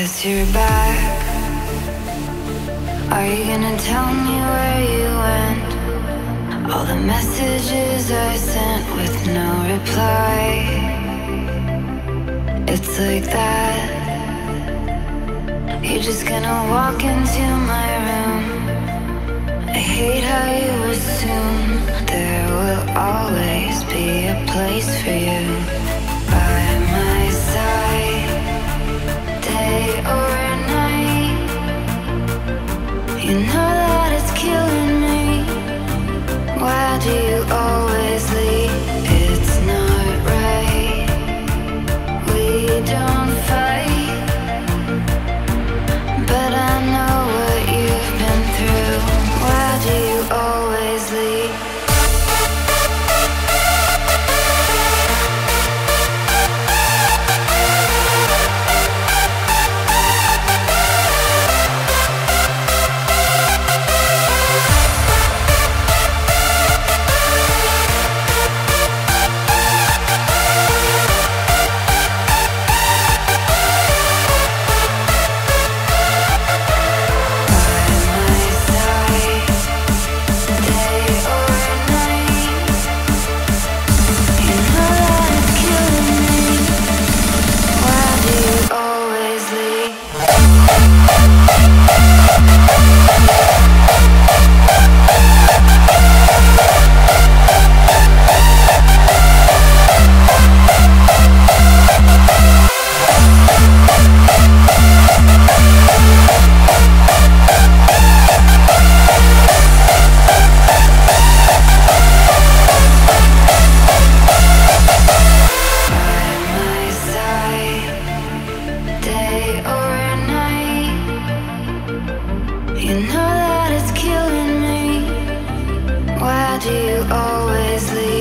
guess you're back. Are you gonna tell me where you went? All the messages I sent with no reply. It's like that. You're just gonna walk into my room. I hate how you assume there will always be a place for you by my side, day or night. You know that it's killing me. Why do you always leave? It's not right. We don't fight, but I know what you've been through. Why do you always leave? You know that it's killing me. Why do you always leave?